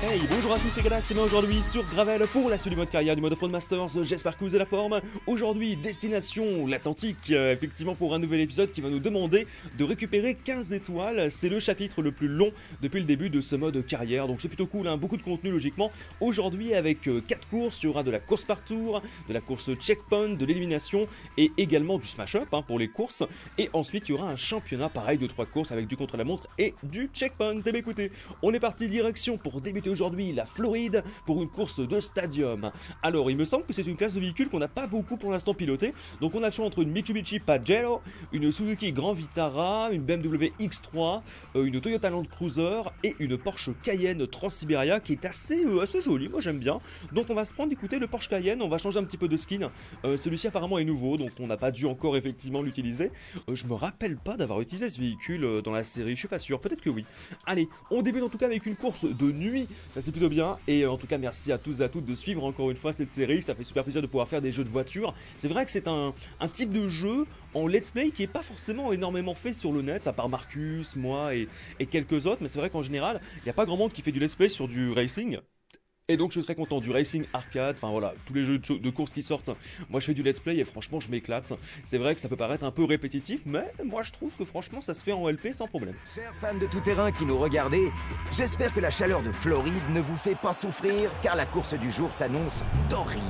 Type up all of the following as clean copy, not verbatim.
Hey, bonjour à tous, c'est Galax et bien aujourd'hui sur Gravel pour la suite du mode carrière du mode Off-Road Masters. J'espère que vous avez la forme. Aujourd'hui, destination l'Atlantique, effectivement pour un nouvel épisode qui va nous demander de récupérer 15 étoiles. C'est le chapitre le plus long depuis le début de ce mode carrière, donc c'est plutôt cool, hein, beaucoup de contenu logiquement. Aujourd'hui avec 4 courses, il y aura de la course par tour, de la course checkpoint, de l'élimination et également du smash-up pour les courses. Et ensuite il y aura un championnat pareil de 3 courses avec du contre-la-montre et du checkpoint. Et bien écoutez, on est parti direction pour débuter aujourd'hui la Floride pour une course de stadium. Alors il me semble que c'est une classe de véhicule qu'on n'a pas beaucoup pour l'instant piloté, donc on a le choix entre une Mitsubishi Pajero, une Suzuki Grand Vitara, une BMW X3, une Toyota Land Cruiser et une Porsche Cayenne Transsiberia qui est assez jolie, moi j'aime bien. Donc on va se prendre d'écouter le Porsche Cayenne, on va changer un petit peu de skin, celui-ci apparemment est nouveau donc on n'a pas dû encore effectivement l'utiliser. Je me rappelle pas d'avoir utilisé ce véhicule dans la série, je suis pas sûr, peut-être que oui. Allez, on débute en tout cas avec une course de nuit, ça c'est plutôt bien, et en tout cas merci à tous et à toutes de suivre encore une fois cette série, ça fait super plaisir de pouvoir faire des jeux de voiture. C'est vrai que c'est un type de jeu en let's play qui est pas forcément énormément fait sur le net, à part Marcus, moi et quelques autres, mais c'est vrai qu'en général, il n'y a pas grand monde qui fait du let's play sur du racing. Et donc je suis très content du racing arcade, enfin voilà, tous les jeux de course qui sortent, moi je fais du let's play et franchement je m'éclate. C'est vrai que ça peut paraître un peu répétitif, mais moi je trouve que franchement ça se fait en LP sans problème. Chers fans de tout-terrain qui nous regardez, j'espère que la chaleur de Floride ne vous fait pas souffrir, car la course du jour s'annonce torride.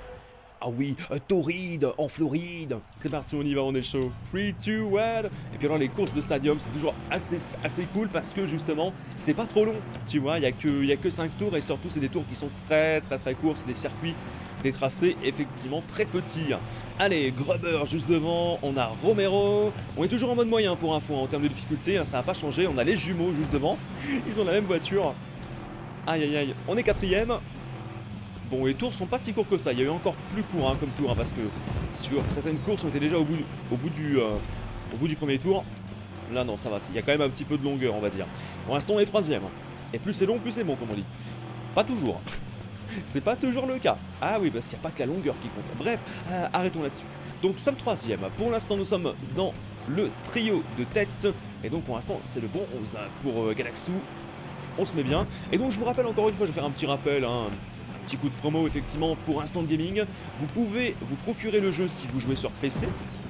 Ah oui, torride, en Floride. C'est parti, on y va, on est chaud. 3, 2, 1. Et puis alors les courses de stadium, c'est toujours assez cool parce que justement, c'est pas trop long. Tu vois, il y a que 5 tours et surtout c'est des tours qui sont très courts, c'est des circuits, des tracés effectivement très petits. Allez, Grubber juste devant, on a Romero. On est toujours en mode moyen pour info, en termes de difficulté, ça n'a pas changé. On a les jumeaux juste devant, ils ont la même voiture. Aïe aïe aïe, on est 4ème. Bon, les tours sont pas si courts que ça, il y a eu encore plus court comme tour, parce que sur certaines courses on était déjà au bout du premier tour. Là non, ça va, il y a quand même un petit peu de longueur on va dire. Pour l'instant on est 3ème. Et plus c'est long, plus c'est bon comme on dit. Pas toujours. C'est pas toujours le cas. Ah oui, parce qu'il n'y a pas que la longueur qui compte. Bref, arrêtons là-dessus. Donc nous sommes 3ème. Pour l'instant nous sommes dans le trio de tête. Et donc pour l'instant c'est le bon 11 pour Galaxou. On se met bien. Et donc je vous rappelle encore une fois, je vais faire un petit rappel, petit coup de promo effectivement pour Instant Gaming. Vous pouvez vous procurer le jeu si vous jouez sur PC.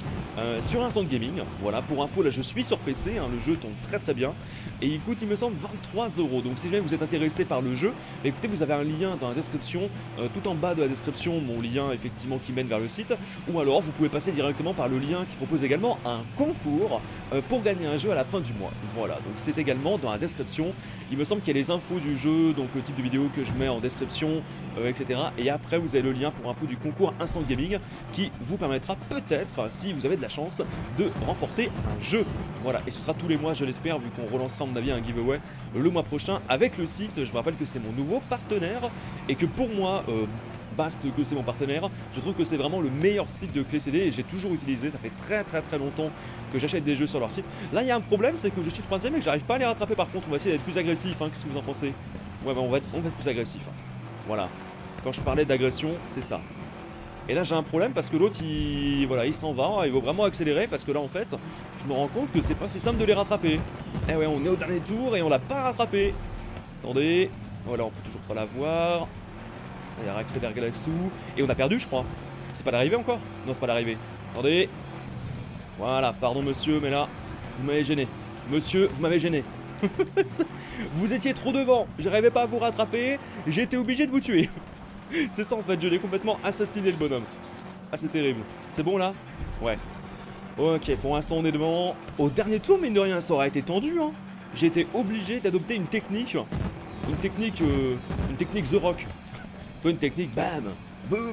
Sur Instant Gaming, voilà, pour info là je suis sur PC, le jeu tombe très bien et il coûte il me semble 23 €. Donc si jamais vous êtes intéressé par le jeu, écoutez, vous avez un lien dans la description, tout en bas de la description, mon lien effectivement qui mène vers le site, ou alors vous pouvez passer directement par le lien qui propose également un concours pour gagner un jeu à la fin du mois. Voilà, donc c'est également dans la description, il me semble qu'il y a les infos du jeu, donc le type de vidéo que je mets en description, etc. Et après vous avez le lien pour info du concours Instant Gaming qui vous permettra peut-être, si vous avez de la chance, de remporter un jeu. Voilà, et ce sera tous les mois je l'espère, vu qu'on relancera à mon avis un giveaway le mois prochain avec le site. Je vous rappelle que c'est mon nouveau partenaire et que pour moi, Bast que c'est mon partenaire, je trouve que c'est vraiment le meilleur site de clés CD et j'ai toujours utilisé, ça fait très longtemps que j'achète des jeux sur leur site. Là il y a un problème, c'est que je suis 3ème et que j'arrive pas à les rattraper. Par contre on va essayer d'être plus agressif, qu'est-ce que vous en pensez? Ouais bah on va être plus agressif, Voilà, quand je parlais d'agression, c'est ça. Et là j'ai un problème parce que l'autre il s'en va, il va vraiment accélérer parce que là en fait je me rends compte que c'est pas si simple de les rattraper. Eh ouais, on est au dernier tour et on l'a pas rattrapé. Attendez, voilà, on peut toujours pas l'avoir. Il accélère Galaxou et on a perdu je crois. C'est pas l'arrivée encore? Non, c'est pas l'arrivée. Attendez. Voilà, pardon monsieur, mais là vous m'avez gêné. Monsieur, vous m'avez gêné. Vous étiez trop devant, j'arrivais pas à vous rattraper, j'ai été obligé de vous tuer. C'est ça en fait, je l'ai complètement assassiné le bonhomme. Ah c'est terrible. C'est bon là? Ouais. Ok, pour l'instant on est devant. Au dernier tour, mine de rien, ça aurait été tendu. J'ai été obligé d'adopter une technique. Une technique The Rock. Pas une technique bam, boum.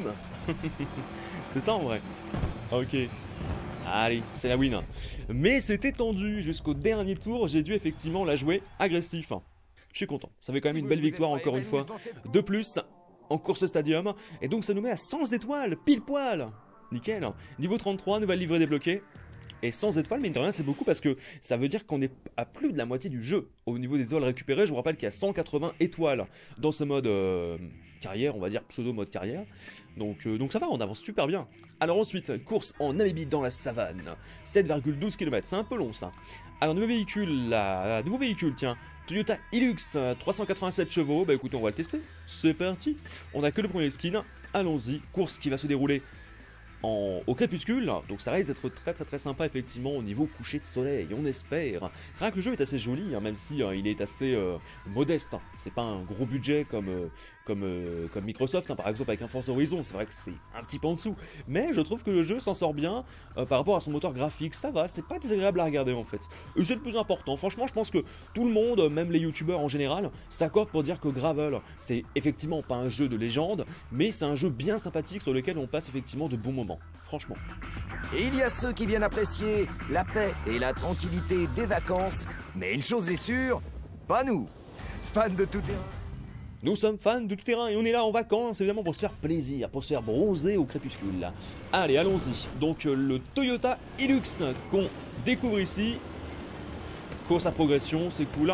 C'est ça en vrai. Ok. Allez, c'est la win. Mais c'était tendu jusqu'au dernier tour, j'ai dû effectivement la jouer agressif. Je suis content, ça fait quand même une belle victoire encore une fois. De plus, en course stadium, et donc ça nous met à 100 étoiles, pile poil. Nickel. Niveau 33, nouvelle livrée débloquée. Et 100 étoiles, mine de rien, c'est beaucoup parce que ça veut dire qu'on est à plus de la moitié du jeu. Au niveau des étoiles récupérées, je vous rappelle qu'il y a 180 étoiles dans ce mode carrière, on va dire pseudo mode carrière. Donc ça va, on avance super bien. Alors ensuite, course en Namibie dans la savane. 7,12 km, c'est un peu long ça. Alors nouveau véhicule, tiens. Toyota Hilux, 387 chevaux. Bah écoutez, on va le tester. C'est parti. On a que le premier skin. Allons-y. Course qui va se dérouler au crépuscule, donc ça risque d'être très sympa effectivement au niveau coucher de soleil, on espère. C'est vrai que le jeu est assez joli, hein, même si il est assez modeste, hein. C'est pas un gros budget comme Microsoft, hein, par exemple avec un Forza Horizon, c'est vrai que c'est un petit peu en dessous, mais je trouve que le jeu s'en sort bien par rapport à son moteur graphique, ça va, c'est pas désagréable à regarder en fait. Et c'est le plus important, franchement je pense que tout le monde, même les youtubeurs en général, s'accordent pour dire que Gravel, c'est effectivement pas un jeu de légende, mais c'est un jeu bien sympathique sur lequel on passe effectivement de bons moments. Franchement. Et il y a ceux qui viennent apprécier la paix et la tranquillité des vacances, mais une chose est sûre, pas nous, fans de tout terrain. Nous sommes fans de tout terrain et on est là en vacances, évidemment pour se faire plaisir, pour se faire bronzer au crépuscule. Là. Allez, allons-y. Donc le Toyota Hilux qu'on découvre ici. Course à progression, c'est cool.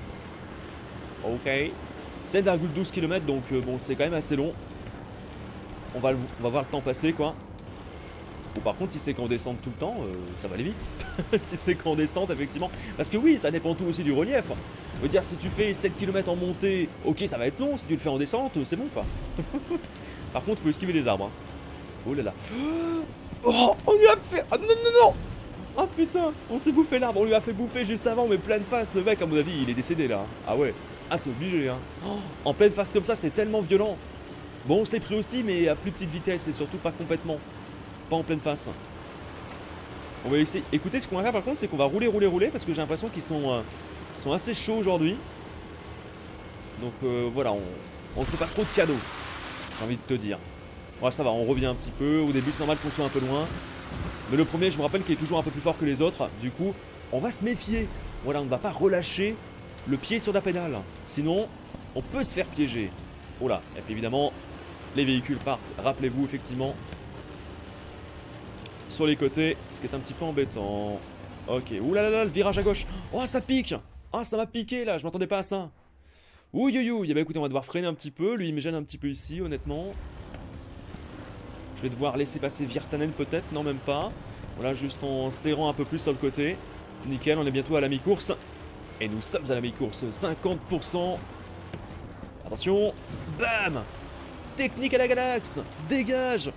Ok. 7,12 km, donc bon, c'est quand même assez long. On va voir le temps passer, quoi. Bon, par contre, si c'est qu'en descente tout le temps, ça va aller vite. Si c'est qu'en descente, effectivement. Parce que oui, ça dépend tout aussi du relief. Je veux dire, si tu fais 7 km en montée, ok, ça va être long. Si tu le fais en descente, c'est bon, quoi. Par contre, il faut esquiver les arbres. Hein. Oh là là. Oh, on lui a fait... Ah non, non, non, non. Oh putain, on s'est bouffé l'arbre. On lui a fait bouffer juste avant, mais pleine face. Le mec, à mon avis, il est décédé, là. Ah ouais. Ah, c'est obligé, hein. Oh, en pleine face comme ça, c'était tellement violent. Bon, on se l'est pris aussi, mais à plus petite vitesse et surtout pas complètement. Pas en pleine face. On va essayer. Écoutez, ce qu'on va faire par contre, c'est qu'on va rouler parce que j'ai l'impression qu'ils sont assez chauds aujourd'hui. Donc voilà, on ne fait pas trop de cadeaux. J'ai envie de te dire. Ouais, ça va, on revient un petit peu. Au début, c'est normal qu'on soit un peu loin. Mais le premier, je me rappelle qu'il est toujours un peu plus fort que les autres. Du coup, on va se méfier. Voilà, on ne va pas relâcher le pied sur la pédale. Sinon, on peut se faire piéger. Oh là, et puis évidemment, les véhicules partent. Rappelez-vous, effectivement. Sur les côtés, ce qui est un petit peu embêtant. Ok, oulala, le virage à gauche. Oh, ça pique. Ah, ça m'a piqué là, je m'attendais pas à ça. Ouh, eh ben écoutez, on va devoir freiner un petit peu. Lui, il me gêne un petit peu ici, honnêtement. Je vais devoir laisser passer Virtanen peut-être, non même pas. Voilà, juste en serrant un peu plus sur le côté. Nickel, on est bientôt à la mi-course. Et nous sommes à la mi-course, 50%. Attention, bam. Technique à la Galax, dégage.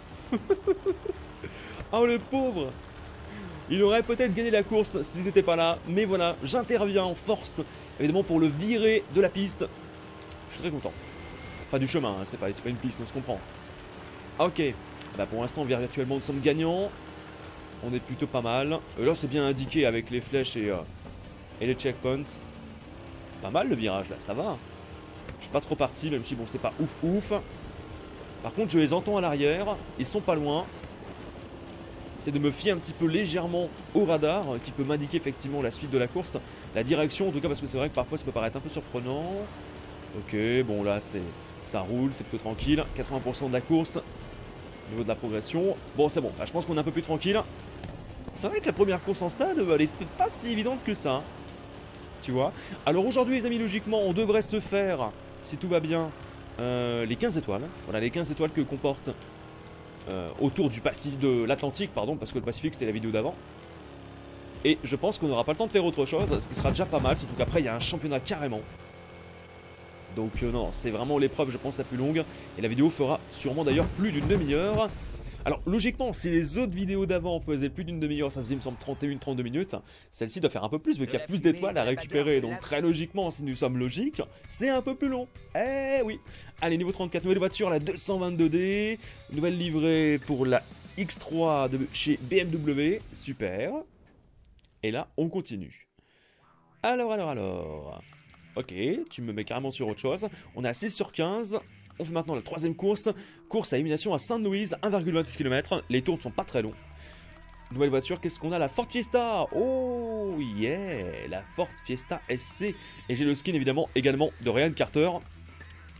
Oh le pauvre. Il aurait peut-être gagné la course s'ils n'étaient pas là. Mais voilà, j'interviens en force, évidemment pour le virer de la piste. Je suis très content. Enfin du chemin, hein, c'est pas une piste, on se comprend. Ok, bah, pour l'instant virtuellement nous sommes gagnants. On est plutôt pas mal. Là c'est bien indiqué avec les flèches et les checkpoints. Pas mal le virage là, ça va. Je suis pas trop parti, même si bon c'est pas ouf. Par contre je les entends à l'arrière, ils sont pas loin. C'est de me fier un petit peu légèrement au radar qui peut m'indiquer effectivement la suite de la course, la direction en tout cas, parce que c'est vrai que parfois ça peut paraître un peu surprenant. Ok, bon là ça roule, c'est plutôt tranquille, 80% de la course au niveau de la progression. Bon c'est bon, là, je pense qu'on est un peu plus tranquille. C'est vrai que la première course en stade, elle est pas si évidente que ça. Tu vois. Alors aujourd'hui les amis, logiquement on devrait se faire, si tout va bien, les 15 étoiles. Voilà les 15 étoiles que comporte autour du Pacifique, de l'Atlantique, pardon, parce que le Pacifique c'était la vidéo d'avant. Et je pense qu'on n'aura pas le temps de faire autre chose, ce qui sera déjà pas mal, surtout qu'après il y a un championnat carrément. Donc non, c'est vraiment l'épreuve je pense la plus longue, et la vidéo fera sûrement d'ailleurs plus d'une demi-heure. Alors logiquement, si les autres vidéos d'avant faisaient plus d'une demi-heure, ça faisait il me semble 31-32 minutes, celle-ci doit faire un peu plus vu qu'il y a plus d'étoiles à récupérer, donc très logiquement, si nous sommes logiques, c'est un peu plus long. Eh oui. Allez, niveau 34, nouvelle voiture, la 222D, nouvelle livrée pour la X3 de chez BMW, super. Et là, on continue. Alors. Ok, tu me mets carrément sur autre chose. On est à 6 sur 15. On fait maintenant la troisième course. Course à élimination à Sainte-Louise, 1,28 km. Les tours ne sont pas très longs. Nouvelle voiture, qu'est-ce qu'on a? La Ford Fiesta. Oh yeah, la Ford Fiesta SC. Et j'ai le skin évidemment également de Ryan Carter.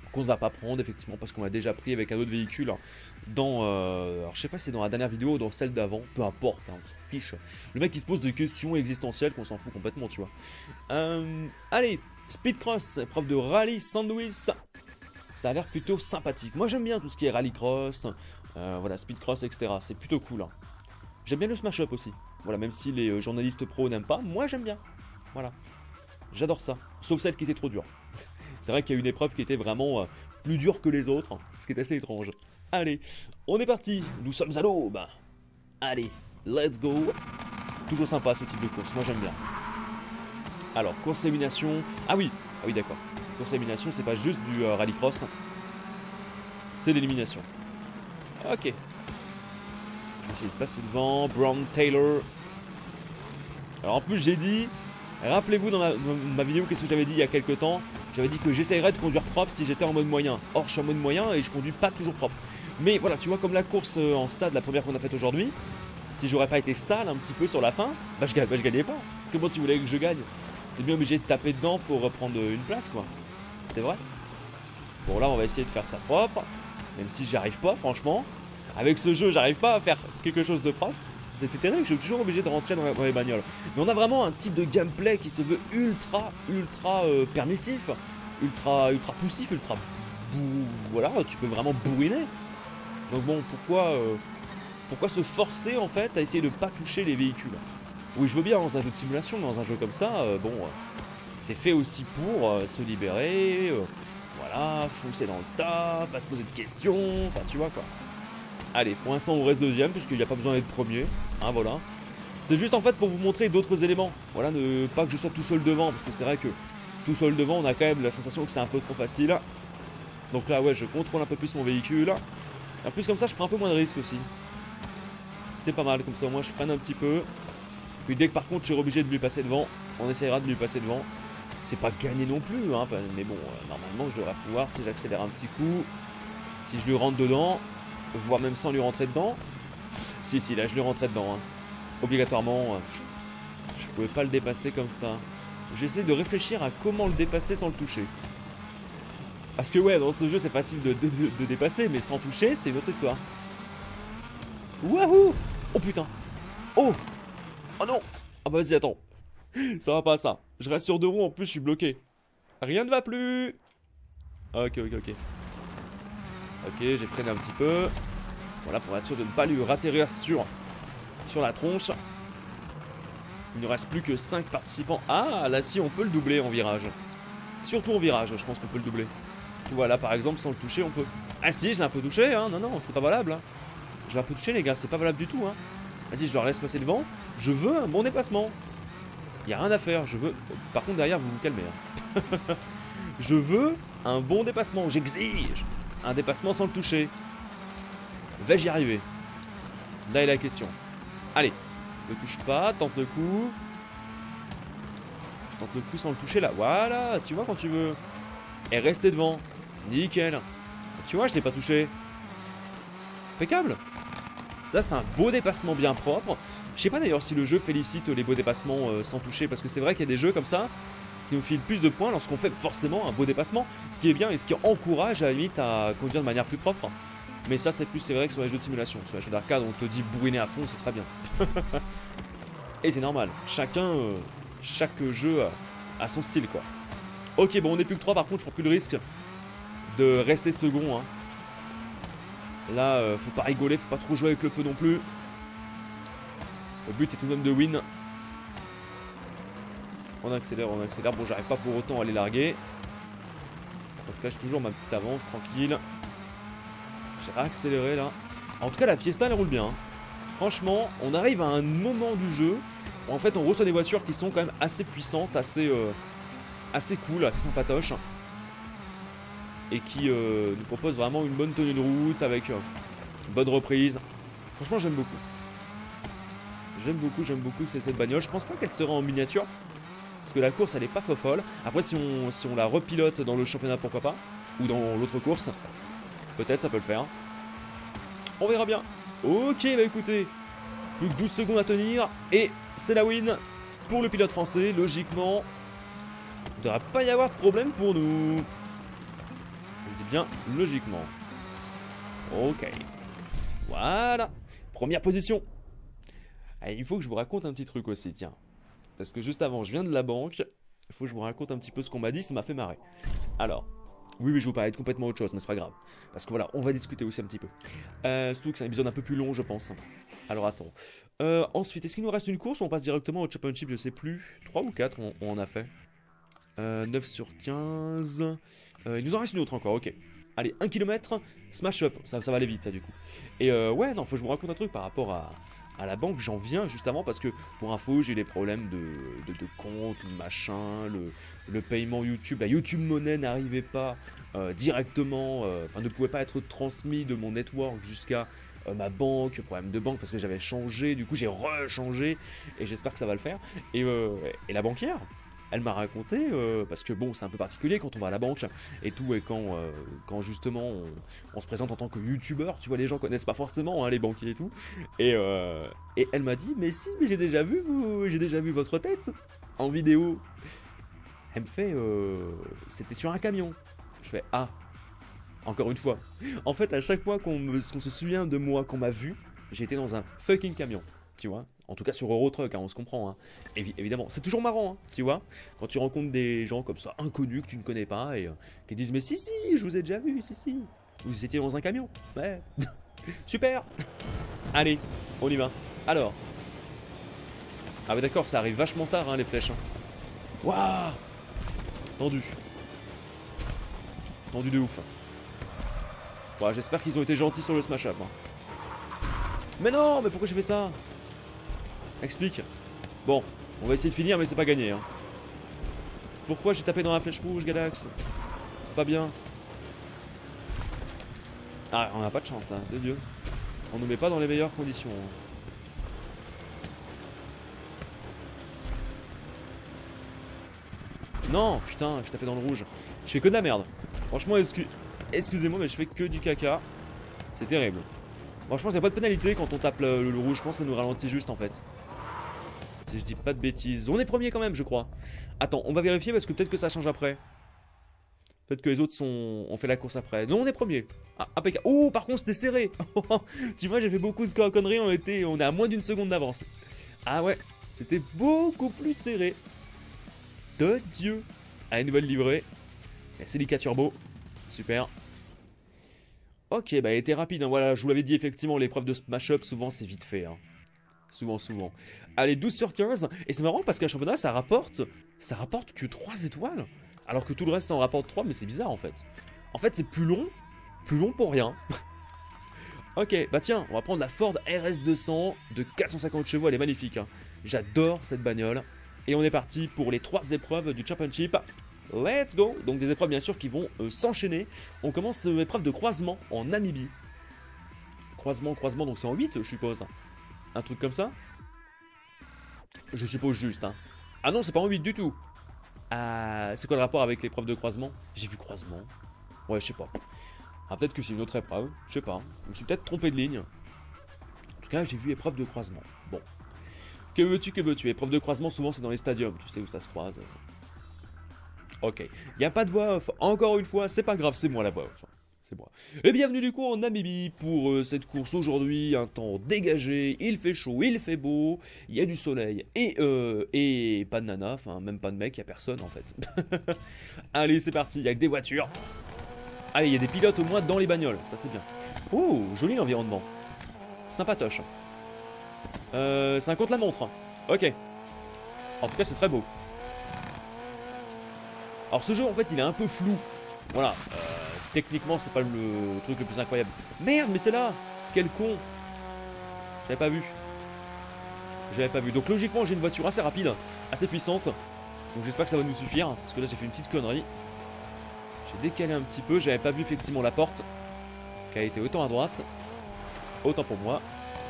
qu'on ne va pas prendre effectivement parce qu'on l'a déjà pris avec un autre véhicule dans alors je sais pas si c'est dans la dernière vidéo ou dans celle d'avant, peu importe, hein, on s'en fiche. Le mec qui se pose des questions existentielles qu'on s'en fout complètement, tu vois. Allez, Speedcross, épreuve de rallye Saint-Louis. Ça a l'air plutôt sympathique. Moi j'aime bien tout ce qui est rallycross, voilà, Speedcross, etc. C'est plutôt cool, hein. J'aime bien le smash up aussi. Voilà, même si les journalistes pro n'aiment pas, moi j'aime bien. Voilà, j'adore ça, sauf celle qui était trop dure. C'est vrai qu'il y a une épreuve qui était vraiment plus dure que les autres, ce qui est assez étrange. Allez, on est parti, nous sommes à l'aube. Allez, let's go. Toujours sympa ce type de course, moi j'aime bien. Alors, course élimination. Ah oui d'accord. Course élimination, c'est pas juste du rallycross, c'est l'élimination. Ok. Je vais essayer de passer devant. Brown Taylor. Alors en plus j'ai dit, rappelez-vous dans ma vidéo, qu'est-ce que j'avais dit il y a quelques temps? J'avais dit que j'essayerais de conduire propre si j'étais en mode moyen. Or je suis en mode moyen et je conduis pas toujours propre. Mais voilà, tu vois, comme la course en stade, la première qu'on a faite aujourd'hui, si j'aurais pas été sale un petit peu sur la fin, bah je gagnais pas. Comment tu voulais que je gagne? T'es bien obligé de taper dedans pour reprendre une place, quoi. C'est vrai. Bon là on va essayer de faire ça propre, même si j'y arrive pas franchement. Avec ce jeu j'arrive pas à faire quelque chose de propre. C'était terrible, je suis toujours obligé de rentrer dans les bagnoles. Mais on a vraiment un type de gameplay qui se veut ultra permissif, ultra poussif, voilà, tu peux vraiment bourriner. Donc bon, pourquoi se forcer en fait à essayer de pas toucher les véhicules? Oui, je veux bien dans un jeu de simulation, mais dans un jeu comme ça, c'est fait aussi pour se libérer, voilà, foncer dans le tas, pas se poser de questions, enfin tu vois quoi. Allez, pour l'instant on reste deuxième puisqu'il n'y a pas besoin d'être premier, hein, voilà. C'est juste en fait pour vous montrer d'autres éléments, voilà, pas que je sois tout seul devant, parce que c'est vrai que tout seul devant on a quand même la sensation que c'est un peu trop facile. Donc là ouais, je contrôle un peu plus mon véhicule. Et en plus comme ça je prends un peu moins de risques aussi. C'est pas mal, comme ça au moins je freine un petit peu. Puis dès que par contre je suis obligé de lui passer devant, on essaiera de lui passer devant. C'est pas gagné non plus, hein, mais bon, normalement je devrais pouvoir si j'accélère un petit coup, si je lui rentre dedans, voire même sans lui rentrer dedans. Si, là je lui rentrais dedans, hein. Obligatoirement, je pouvais pas le dépasser comme ça. J'essaie de réfléchir à comment le dépasser sans le toucher. Parce que ouais, dans ce jeu c'est facile de dépasser, mais sans toucher c'est une autre histoire. Wouhou! Oh putain! Oh! Oh non! Ah bah vas-y, attends. Ça va pas ça. Je reste sur deux roues, en plus je suis bloqué. Rien ne va plus! Ok, j'ai freiné un petit peu. Voilà, pour être sûr de ne pas lui ratterrir sur la tronche. Il ne reste plus que 5 participants. Ah, là si, on peut le doubler en virage. Surtout en virage, je pense qu'on peut le doubler. Voilà, par exemple, sans le toucher, on peut... Ah si, je l'ai un peu touché, hein. Non, c'est pas valable, hein. Je l'ai un peu touché, les gars, c'est pas valable du tout, hein. Vas-y, je leur laisse passer devant. Je veux un bon dépassement. Y a rien à faire, je veux... Par contre, derrière, vous vous calmez, hein. Je veux un bon dépassement, j'exige un dépassement sans le toucher. Vais-je y arriver? Là est la question. Allez, ne touche pas, tente le coup. Je tente le coup sans le toucher là. Voilà, tu vois quand tu veux. Et rester devant. Nickel. Tu vois, je l'ai pas touché. Impeccable. Ça, c'est un beau dépassement bien propre. Je sais pas d'ailleurs si le jeu félicite les beaux dépassements sans toucher. Parce que c'est vrai qu'il y a des jeux comme ça qui nous filent plus de points lorsqu'on fait forcément un beau dépassement. Ce qui est bien et ce qui encourage à la limite à conduire de manière plus propre. Mais ça, c'est vrai que sur les jeux de simulation. Sur les jeux d'arcade, on te dit bourriner à fond, c'est très bien. Et c'est normal. Chaque jeu a son style, quoi. Ok, bon, on n'est plus que 3. Par contre, je prends plus le risque de rester second, hein. Là, faut pas rigoler, faut pas trop jouer avec le feu non plus. Le but est tout de même de win. On accélère. Bon, j'arrive pas pour autant à les larguer. En tout cas, j'ai toujours ma petite avance, tranquille. J'ai réaccéléré là. En tout cas, la Fiesta elle roule bien, hein. Franchement, on arrive à un moment du jeu où en fait on reçoit des voitures qui sont quand même assez puissantes, assez cool, assez sympatoches. Et qui nous proposent vraiment une bonne tenue de route avec une bonne reprise. Franchement, j'aime beaucoup. J'aime beaucoup cette bagnole. Je pense pas qu'elle sera en miniature. Parce que la course elle est pas folle. Après si on la repilote dans le championnat, pourquoi pas. Ou dans l'autre course. Peut-être ça peut le faire. On verra bien. Ok, bah écoutez, plus que 12 secondes à tenir. Et c'est la win pour le pilote français. Logiquement, il ne devrait pas y avoir de problème pour nous. dis bien logiquement. Ok. Voilà. Première position. Allez, il faut que je vous raconte un petit truc aussi, tiens. Parce que juste avant, je viens de la banque. Il faut que je vous raconte un petit peu ce qu'on m'a dit, ça m'a fait marrer. Alors, oui, je vous parlais de complètement autre chose, mais c'est pas grave. Parce que voilà, on va discuter aussi un petit peu. Surtout que c'est un épisode un peu plus long, je pense. Alors attends. Ensuite, est-ce qu'il nous reste une course ou on passe directement au championship? Je sais plus. 3 ou 4 on en a fait. 9 sur 15. Il nous en reste une autre encore, ok. Allez, 1 km, smash up. Ça va aller vite, ça, du coup. Et ouais, non, faut que je vous raconte un truc par rapport à la banque. J'en viens juste avant parce que, pour info, j'ai eu des problèmes de compte, machin. Le paiement YouTube, la YouTube Money n'arrivait pas directement, enfin, ne pouvait pas être transmis de mon network jusqu'à ma banque, problème de banque parce que j'avais changé. Du coup, j'ai rechangé et j'espère que ça va le faire. Et la banquière, elle m'a raconté, parce que bon, c'est un peu particulier quand on va à la banque et tout, et quand justement on se présente en tant que youtubeur, tu vois, les gens connaissent pas forcément hein, les banquiers et tout. Et elle m'a dit, mais si, mais j'ai déjà vu votre tête en vidéo. Elle me fait, c'était sur un camion. Je fais, ah, encore une fois. En fait, à chaque fois qu'on se souvient de moi, qu'on m'a vu, j'ai été dans un fucking camion, tu vois. En tout cas sur Eurotruck, hein, on se comprend. Hein. Évidemment, c'est toujours marrant, hein, tu vois. Quand tu rencontres des gens comme ça, inconnus, que tu ne connais pas, et qui disent, mais si, je vous ai déjà vu, si. Vous étiez dans un camion. Ouais. Super. Allez, on y va. Alors. Ah ouais d'accord, ça arrive vachement tard, hein, les flèches. Hein. Waouh. Tendu. Tendu de ouf. Bon, j'espère qu'ils ont été gentils sur le smash up. Hein. Mais non, mais pourquoi j'ai fait ça? Explique. Bon, on va essayer de finir, mais c'est pas gagné. Hein. Pourquoi j'ai tapé dans la flèche rouge, Galax? C'est pas bien. Ah, on a pas de chance là, de Dieu. On nous met pas dans les meilleures conditions. Hein. Non, putain, je tapais dans le rouge. Je fais que de la merde. Franchement, excusez-moi, mais je fais que du caca. C'est terrible. Franchement, il n'y a pas de pénalité quand on tape le rouge. Je pense que ça nous ralentit juste en fait. Si je dis pas de bêtises. On est premier quand même, je crois. Attends, on va vérifier parce que peut-être que ça change après. Peut-être que les autres ont fait la course après. Non, on est premier. Ah, impeccable. Oh, par contre, c'était serré. Tu vois, j'ai fait beaucoup de conneries. On est à moins d'une seconde d'avance. Ah ouais, c'était beaucoup plus serré. De Dieu. Allez, nouvelle livrée. Celica Turbo. Super. Ok, bah elle était rapide. Hein. Voilà, je vous l'avais dit, effectivement, l'épreuve de smash up, souvent, c'est vite fait. Hein. Souvent. Allez, 12 sur 15. Et c'est marrant parce qu'un championnat, ça rapporte que 3 étoiles. Alors que tout le reste, ça en rapporte 3, mais c'est bizarre en fait. En fait, c'est plus long pour rien. Ok, bah tiens, on va prendre la Ford RS200 de 450 chevaux, elle est magnifique. Hein. J'adore cette bagnole. Et on est parti pour les 3 épreuves du Championship. Let's go. Donc des épreuves bien sûr qui vont s'enchaîner. On commence l'épreuve de croisement en Namibie. Croisement, donc c'est en 8 je suppose. Un truc comme ça. Je suppose juste. Hein. Ah non, c'est pas en 8 du tout. Ah, c'est quoi le rapport avec l'épreuve de croisement? J'ai vu croisement. Ouais, je sais pas. Ah, peut-être que c'est une autre épreuve. Je sais pas. Je me suis peut-être trompé de ligne. En tout cas, j'ai vu épreuve de croisement. Bon. Que veux-tu? Épreuve de croisement, souvent, c'est dans les stadiums. Tu sais où ça se croise. Ok. Il n'y a pas de voix off. Encore une fois, c'est pas grave, c'est moi la voix off. C'est moi. Et bienvenue du coup en Namibie pour cette course aujourd'hui. Un temps dégagé, il fait chaud, il fait beau, il y a du soleil et pas de nana, enfin même pas de mec, il n'y a personne en fait. Allez, c'est parti, il y a que des voitures. Allez, il y a des pilotes au moins dans les bagnoles, ça c'est bien. Oh, joli l'environnement. Sympatoche. C'est un contre-la-montre. Ok. En tout cas, c'est très beau. Alors ce jeu en fait, il est un peu flou. Voilà. Techniquement, c'est pas le truc le plus incroyable. Merde, mais c'est là. Quel con. J'avais pas vu. Donc logiquement, j'ai une voiture assez rapide, assez puissante. Donc j'espère que ça va nous suffire. Parce que là, j'ai fait une petite connerie. J'ai décalé un petit peu. J'avais pas vu effectivement la porte. Qui a été autant à droite. Autant pour moi.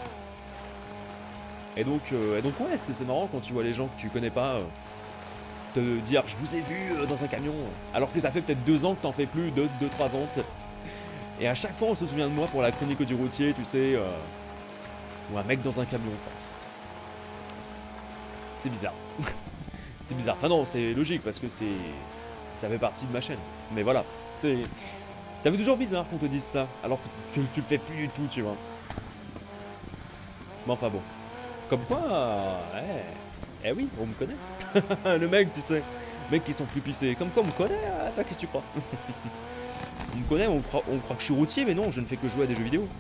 Et donc ouais, c'est marrant quand tu vois les gens que tu connais pas. Te dire je vous ai vu dans un camion alors que ça fait peut-être 2 ans que t'en fais plus, 2-3 ans et à chaque fois on se souvient de moi pour la chronique du routier, tu sais, ou un mec dans un camion. C'est bizarre. C'est bizarre, enfin non c'est logique parce que ça fait partie de ma chaîne, mais voilà, c'est Ça fait toujours bizarre qu'on te dise ça, alors que tu le fais plus du tout, tu vois. Mais enfin bon. Comme quoi, ouais. Eh oui, on me connaît. Le mec, tu sais. Mecs qui sont plus pissés. Comme quoi, on me connaît. Attends, qu'est-ce que tu crois? On me connaît, on croit que je suis routier, mais non, je ne fais que jouer à des jeux vidéo.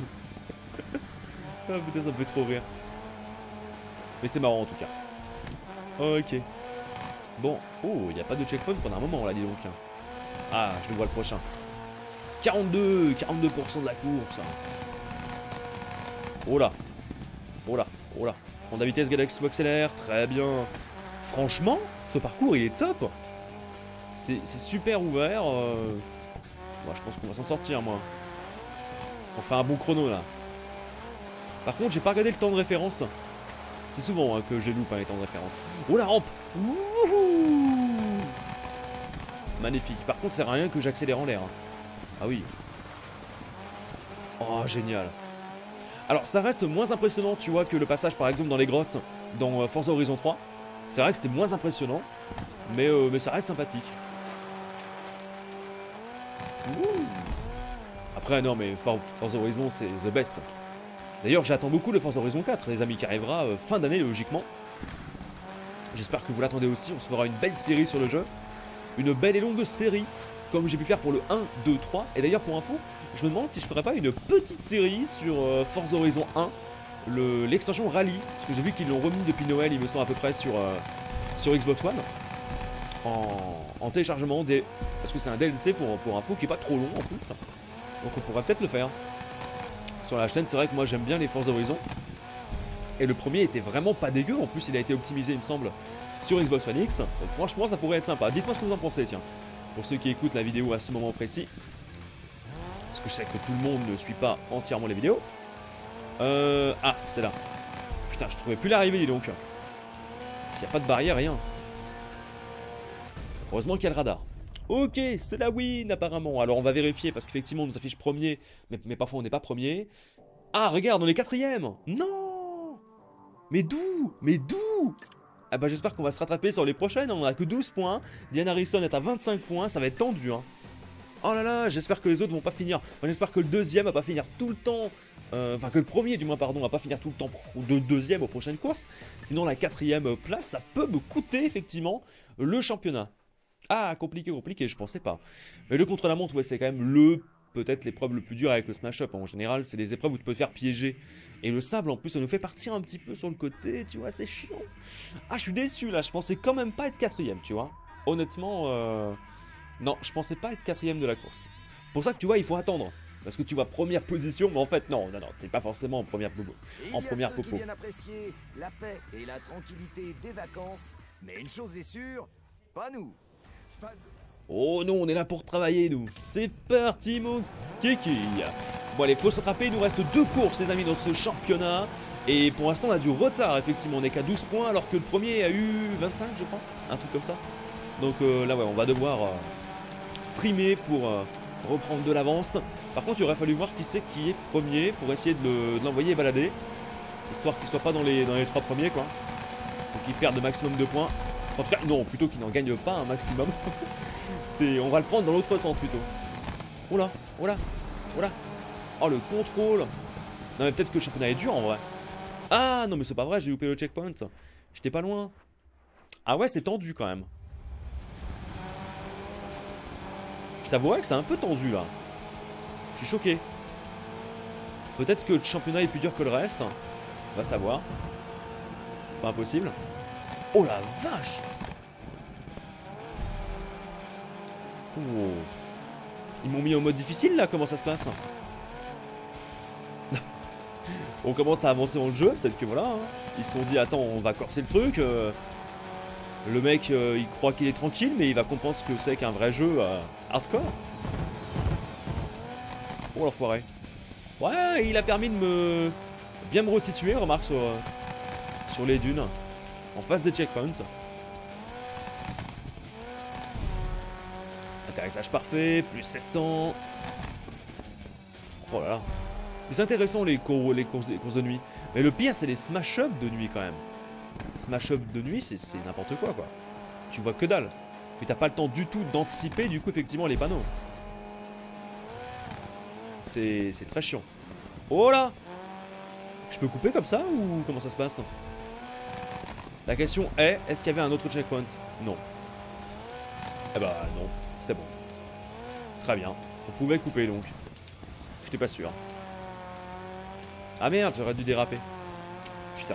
Ah putain, ça me fait trop rire. Mais c'est marrant en tout cas. Ok. Bon. Oh, il n'y a pas de checkpoint pendant un moment là, dis donc. Ah, je le vois le prochain. 42% de la course. Oh là. Oh là. Oh là. Prendre la vitesse Galaxy ou accélère. Très bien. Franchement, ce parcours il est top. C'est super ouvert. Moi, je pense qu'on va s'en sortir, moi. On fait un bon chrono là. Par contre, j'ai pas regardé le temps de référence. C'est souvent que j'ai loupé les temps de référence. Oh la rampe. Wouhou. Magnifique. Par contre, c'est rien que j'accélère en l'air. Ah oui. Oh, génial. Alors, ça reste moins impressionnant, tu vois, que le passage, par exemple, dans les grottes, dans Forza Horizon 3. C'est vrai que c'était moins impressionnant, mais ça reste sympathique. Ouh. Après, non, mais Forza Horizon, c'est the best. D'ailleurs, j'attends beaucoup le Forza Horizon 4, les amis, qui arrivera fin d'année, logiquement. J'espère que vous l'attendez aussi, on se fera une belle série sur le jeu. Une belle et longue série, comme j'ai pu faire pour le 1, 2, 3. Et d'ailleurs, pour info, je me demande si je ferais pas une petite série sur Forza Horizon 1, l'extension Rally, parce que j'ai vu qu'ils l'ont remis depuis Noël, il me semble à peu près sur Xbox One, en téléchargement, parce que c'est un DLC pour info qui est pas trop long en plus, donc on pourrait peut-être le faire. Sur la chaîne, c'est vrai que moi j'aime bien les Forza Horizon, et le premier était vraiment pas dégueu, en plus il a été optimisé il me semble sur Xbox One X, donc franchement ça pourrait être sympa. Dites-moi ce que vous en pensez, tiens, pour ceux qui écoutent la vidéo à ce moment précis, parce que je sais que tout le monde ne suit pas entièrement les vidéos. Ah, c'est là. Putain, je trouvais plus l'arrivée, dis donc. S'il n'y a pas de barrière, rien. Heureusement qu'il y a le radar. Ok, c'est la win apparemment. Alors on va vérifier parce qu'effectivement on nous affiche premier, mais parfois on n'est pas premier. Ah, regarde, on est quatrième. Non. Mais d'où? Mais d'où? Ah bah j'espère qu'on va se rattraper sur les prochaines. On a que 12 points. Diane Harrison est à 25 points. Ça va être tendu, hein. Oh là là, j'espère que les autres vont pas finir. Enfin, j'espère que le deuxième va pas finir tout le temps. Enfin, que le premier, du moins, pardon, va pas finir tout le temps de deuxième aux prochaines courses. Sinon, la quatrième place, ça peut me coûter, effectivement, le championnat. Ah, compliqué, je pensais pas. Mais le contre-la-montre, ouais, c'est quand même peut-être l'épreuve le plus dur avec le smash-up. En général, c'est les épreuves où tu peux te faire piéger. Et le sable, en plus, ça nous fait partir un petit peu sur le côté, tu vois, c'est chiant. Ah, je suis déçu, là. Je pensais quand même pas être quatrième, tu vois. Honnêtement, non, je pensais pas être quatrième de la course. Pour ça que tu vois, il faut attendre. Parce que tu vois première position, mais en fait non, t'es pas forcément en première popo. Qui viennent apprécier la paix et la tranquillité des vacances, mais une chose est sûre, pas nous. Oh non, on est là pour travailler nous. C'est parti mon kiki. Bon allez, faut se rattraper, il nous reste 2 courses les amis dans ce championnat. Et pour l'instant on a du retard effectivement, on est qu'à 12 points alors que le premier a eu 25 je crois, un truc comme ça. Donc là ouais, on va devoir trimer pour reprendre de l'avance. Par contre il aurait fallu voir qui c'est qui est premier pour essayer de l'envoyer balader, histoire qu'il soit pas dans les 3 premiers quoi, donc qu'il perde le maximum de points. En tout cas non, plutôt qu'il n'en gagne pas un maximum. On va le prendre dans l'autre sens plutôt. Oh là, oh là, oh là. Oh le contrôle. Non mais peut-être que le championnat est dur en vrai. Ah non mais c'est pas vrai, j'ai loupé le checkpoint. J'étais pas loin. Ah ouais, c'est tendu quand même. Je t'avouerais que c'est un peu tendu là. Je suis choqué. Peut-être que le championnat est plus dur que le reste. On va savoir. C'est pas impossible. Oh la vache. Oh. Ils m'ont mis en mode difficile là, comment ça se passe? On commence à avancer dans le jeu, peut-être que voilà. Hein. Ils se sont dit, attends, on va corser le truc. Le mec, il croit qu'il est tranquille, mais il va comprendre ce que c'est qu'un vrai jeu hardcore. Oh l'enfoiré. Ouais, il a permis de bien me resituer, remarque, sur les dunes. En face des checkpoints. Atterrissage parfait, plus 700. Oh là là. Mais c'est intéressant les courses de nuit. Mais le pire, c'est les smash-up de nuit quand même. Smash-up de nuit, c'est n'importe quoi. Tu vois que dalle. Mais t'as pas le temps du tout d'anticiper, du coup, effectivement, les panneaux. C'est très chiant. Oh là! Je peux couper comme ça ou comment ça se passe? La question est, est-ce qu'il y avait un autre checkpoint? Non. Eh bah non, c'est bon. Très bien. On pouvait couper donc. J'étais pas sûr. Ah merde, j'aurais dû déraper. Putain.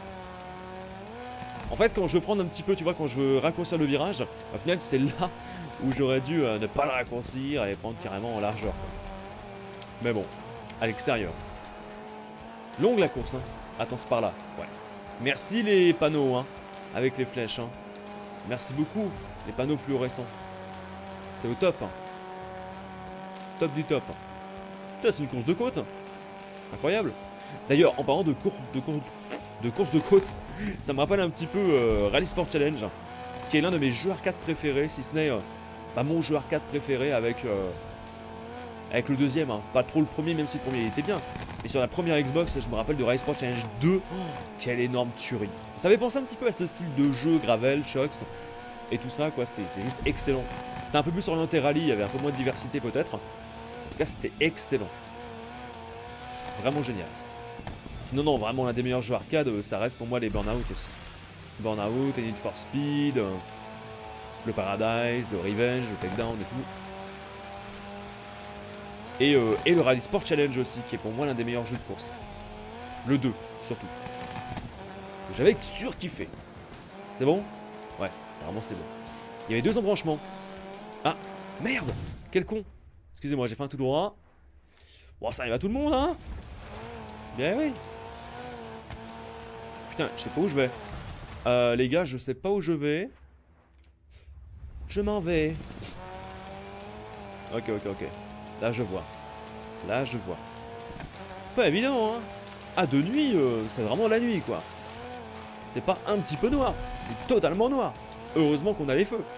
En fait, quand je veux prendre un petit peu, tu vois, quand je veux raccourcir le virage, au final, c'est là où j'aurais dû ne pas le raccourcir et prendre carrément en largeur. Quoi. Mais bon, à l'extérieur. Longue la course, hein. Attends, c'est par là. Ouais. Merci les panneaux, hein, avec les flèches, hein. Merci beaucoup, les panneaux fluorescents. C'est au top, hein. Top du top. Putain, c'est une course de côte. Incroyable. D'ailleurs, en parlant de course de côte, ça me rappelle un petit peu Rally Sport Challenge, qui est l'un de mes jeux arcade préférés, si ce n'est mon jeu arcade préféré avec le deuxième, hein. Pas trop le premier, même si le premier il était bien. Et sur la première Xbox, je me rappelle de Rally Sport Challenge 2, quelle énorme tuerie. Ça avait pensé un petit peu à ce style de jeu, Gravel, Shocks, et tout ça, quoi, c'est juste excellent. C'était un peu plus orienté rallye, il y avait un peu moins de diversité peut-être. En tout cas, c'était excellent. Vraiment génial. Sinon, non, vraiment l'un des meilleurs jeux arcade, ça reste pour moi les Burnout aussi. Burnout, Need for Speed, le Paradise, le Revenge, le Takedown et tout. Et le Rally Sport Challenge aussi, qui est pour moi l'un des meilleurs jeux de course. Le 2, surtout. J'avais surkiffé. C'est bon? Ouais, vraiment c'est bon. Il y avait 2 embranchements. Ah, merde! Quel con! Excusez-moi, j'ai fait un tout droit. Bon, ça arrive à tout le monde, hein? Bien oui. Putain, je sais pas où je vais. Les gars, je sais pas où je vais. Je m'en vais. Ok. Là, je vois. Pas évident, hein? Ah, de nuit, c'est vraiment la nuit, quoi. C'est pas un petit peu noir, c'est totalement noir. Heureusement qu'on a les feux.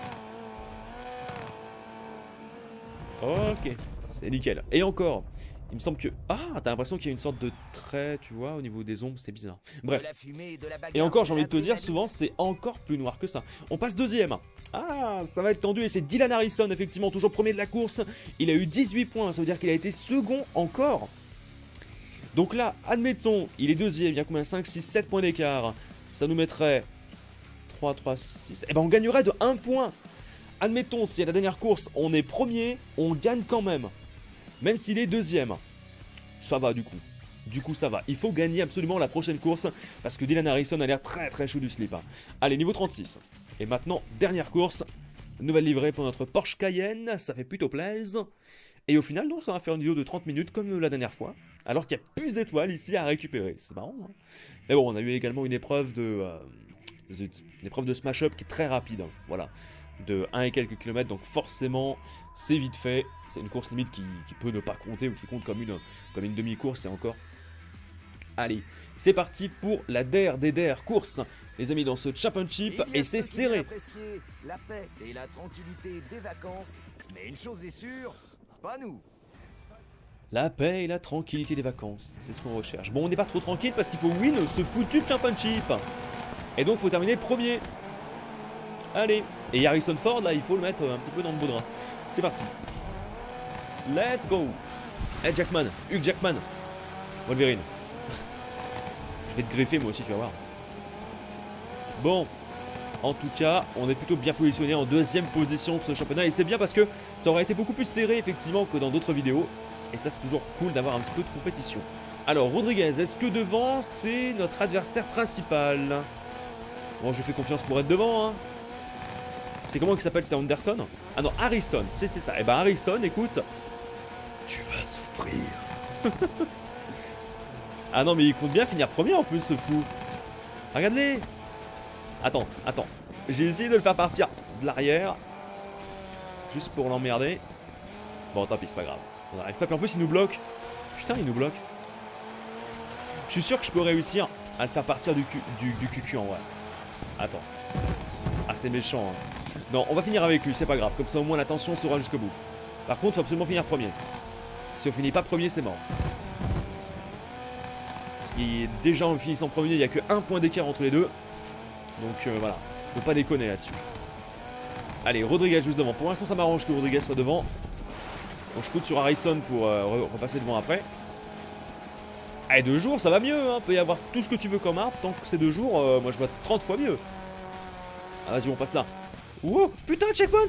Ok, c'est nickel. Et encore, il me semble que... Ah, t'as l'impression qu'il y a une sorte de trait, tu vois, au niveau des ombres, c'est bizarre. Bref. Et encore, j'ai envie de te dire, souvent, c'est encore plus noir que ça. On passe deuxième. Ah, ça va être tendu et c'est Dylan Harrison, effectivement, toujours premier de la course. Il a eu 18 points, ça veut dire qu'il a été second encore. Donc là, admettons, il est deuxième, il y a combien? 5, 6, 7 points d'écart. Ça nous mettrait 3, 6... Eh ben on gagnerait de 1 point. Admettons, si à la dernière course, on est premier, on gagne quand même. Même s'il est deuxième. Ça va du coup. Du coup ça va. Il faut gagner absolument la prochaine course. Parce que Dylan Harrison a l'air très chaud du slip. Allez, niveau 36. Et maintenant, dernière course. Nouvelle livrée pour notre Porsche Cayenne. Ça fait plutôt plaisir. Et au final, donc, ça va faire une vidéo de 30 minutes comme la dernière fois. Alors qu'il y a plus d'étoiles ici à récupérer. C'est marrant, hein. Mais bon, on a eu également une épreuve de... une épreuve de Smash Up qui est très rapide. Hein. Voilà. De 1 et quelques kilomètres. Donc forcément, c'est vite fait. C'est une course limite qui peut ne pas compter ou qui compte comme une demi-course et encore. Allez, c'est parti pour la DER des DER course, les amis, dans ce championship, et c'est serré. La paix et la tranquillité des vacances, mais une chose est sûre, pas nous. La paix et la tranquillité des vacances, c'est ce qu'on recherche. Bon, on n'est pas trop tranquille parce qu'il faut win ce foutu championship. Et donc, il faut terminer premier. Allez, et Harrison Ford, là, il faut le mettre un petit peu dans le beau drap. C'est parti. Let's go. Hey Jackman, Hugh Jackman. Wolverine. Je vais te greffer moi aussi, tu vas voir. Bon, en tout cas, on est plutôt bien positionné en deuxième position de ce championnat. Et c'est bien parce que ça aurait été beaucoup plus serré, effectivement, que dans d'autres vidéos. Et ça, c'est toujours cool d'avoir un petit peu de compétition. Alors, Rodriguez, est-ce que devant, c'est notre adversaire principal? Bon, je lui fais confiance pour être devant, hein. C'est comment qu'il s'appelle? C'est Anderson? Ah non, Harrison, c'est ça. Et ben Harrison, écoute, tu vas souffrir. Ah non, mais il compte bien finir premier en plus, ce fou. Regarde-les. Attends. J'ai essayé de le faire partir de l'arrière. Juste pour l'emmerder. Bon, tant pis, c'est pas grave. On n'arrive pas. Puis en plus, il nous bloque. Putain, il nous bloque. Je suis sûr que je peux réussir à le faire partir du QQ en vrai. Attends. Ah, c'est méchant, hein. Non, on va finir avec lui, c'est pas grave. Comme ça, au moins, la tension sera jusqu'au bout. Par contre, il faut absolument finir premier. Si on finit pas premier, c'est mort. Parce qu'il déjà, en finissant premier, il n'y a que 1 point d'écart entre les deux. Donc voilà, faut pas déconner là-dessus. Allez, Rodriguez juste devant. Pour l'instant, ça m'arrange que Rodriguez soit devant. Donc je compte sur Harrison pour repasser devant après. Allez, 2 jours, ça va mieux, hein. Peut y avoir tout ce que tu veux comme arbre. Tant que c'est 2 jours, moi je vois 30 fois mieux. Ah, vas-y, on passe là. Wow, putain, checkpoint.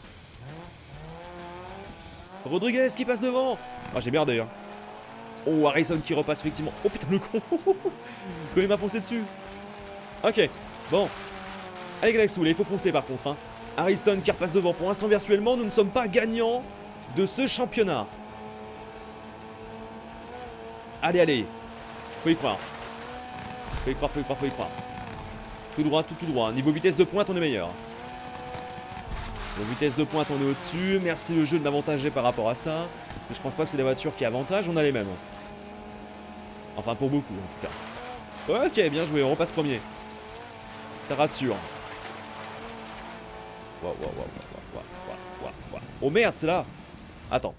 Rodriguez qui passe devant. Ah, j'ai merdé, hein. Oh, Harrison qui repasse effectivement. Oh putain, le con. Quand il m'a foncé dessus. Ok, bon. Allez, Galaxoul, il faut foncer par contre, hein. Harrison qui repasse devant. Pour l'instant, virtuellement, nous ne sommes pas gagnants de ce championnat. Allez, allez. Faut y croire. Faut y croire, faut y croire, faut y croire. Tout droit, tout droit. Niveau vitesse de pointe, on est meilleur. Niveau vitesse de pointe, on est au-dessus. Merci le jeu de m'avantager par rapport à ça. Mais je pense pas que c'est des voitures qui avantagent, on a les mêmes. Enfin, pour beaucoup, en tout cas. Ok, bien joué, on repasse premier. Ça rassure. Waouh, waouh, waouh, waouh, waouh, waouh, waouh. Oh merde, c'est là. Attends.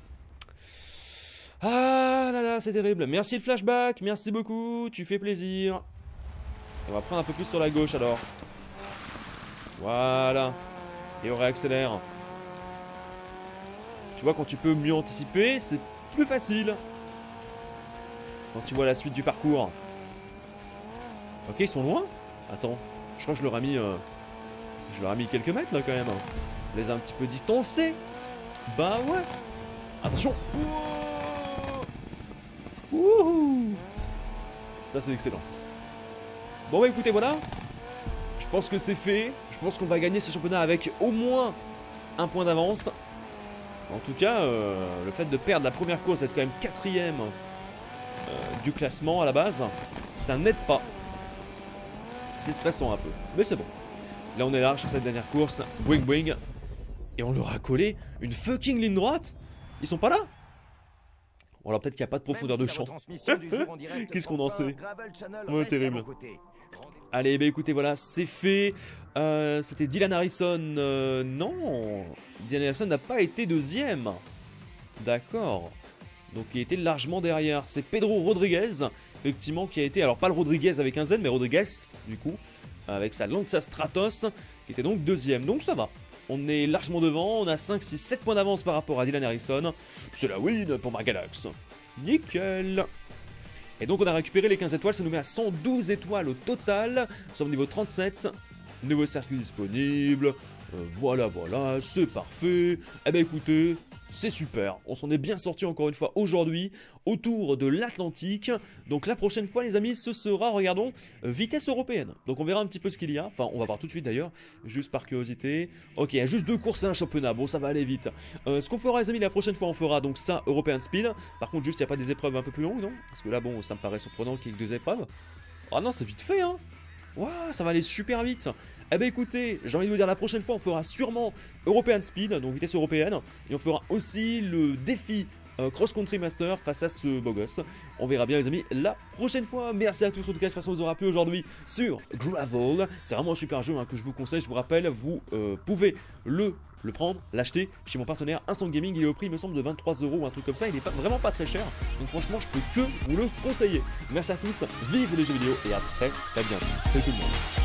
Ah là là, c'est terrible. Merci le flashback, merci beaucoup, tu fais plaisir. On va prendre un peu plus sur la gauche alors. Voilà. Et on réaccélère. Tu vois, quand tu peux mieux anticiper, c'est plus facile. Quand tu vois la suite du parcours. Ok, ils sont loin. Attends, je crois que je leur ai mis... je leur ai mis quelques mètres là quand même. Je les ai un petit peu distancés. Bah ouais. Attention. Wouhou. Ça c'est excellent. Bon bah écoutez, voilà. Je pense que c'est fait. Je pense qu'on va gagner ce championnat avec au moins un point d'avance. En tout cas, le fait de perdre la première course, d'être quand même 4ème du classement à la base, ça n'aide pas. C'est stressant un peu, mais c'est bon. Là on est là sur cette dernière course, boing boing. Et on leur a collé une fucking ligne droite. Ils sont pas là. Bon alors peut-être qu'il n'y a pas de profondeur de champ. Qu'est-ce qu'on en sait? Ouais, terrible. Allez, bah écoutez, voilà, c'est fait. C'était Dylan Harrison. Non, Dylan Harrison n'a pas été 2ème. D'accord. Donc il était largement derrière. C'est Pedro Rodriguez, effectivement, qui a été... Alors pas le Rodriguez avec un Z, mais Rodriguez, du coup. Avec sa Lancia Stratos, qui était donc 2ème. Donc ça va. On est largement devant. On a 5, 6, 7 points d'avance par rapport à Dylan Harrison. C'est la win pour ma Galax. Nickel. Et donc on a récupéré les 15 étoiles, ça nous met à 112 étoiles au total. Nous sommes niveau 37, nouveau circuit disponible, voilà, voilà, c'est parfait. Eh ben écoutez, c'est super, on s'en est bien sorti encore une fois aujourd'hui, autour de l'Atlantique. Donc la prochaine fois les amis, ce sera, regardons, vitesse européenne. Donc on verra un petit peu ce qu'il y a, enfin on va voir tout de suite d'ailleurs, juste par curiosité. Ok, il y a juste 2 courses et un championnat, bon ça va aller vite. Ce qu'on fera les amis, la prochaine fois on fera donc ça, European Speed. Par contre juste il n'y a pas des épreuves un peu plus longues, non? Parce que là bon, ça me paraît surprenant qu'il y ait que 2 épreuves. Ah non, c'est vite fait hein. Waouh, ça va aller super vite. Eh ben écoutez, j'ai envie de vous dire, la prochaine fois on fera sûrement European Speed, donc vitesse européenne. Et on fera aussi le défi Cross Country Master face à ce beau gosse. On verra bien les amis la prochaine fois. Merci à tous, en tout cas j'espère que ça vous aura plu aujourd'hui sur Gravel. C'est vraiment un super jeu hein, que je vous conseille, je vous rappelle, vous pouvez le prendre, l'acheter chez mon partenaire Instant Gaming. Il est au prix, il me semble, de 23 € ou un truc comme ça. Il est vraiment pas très cher. Donc franchement, je peux que vous le conseiller. Merci à tous, vive les jeux vidéo et à très bientôt. Salut tout le monde.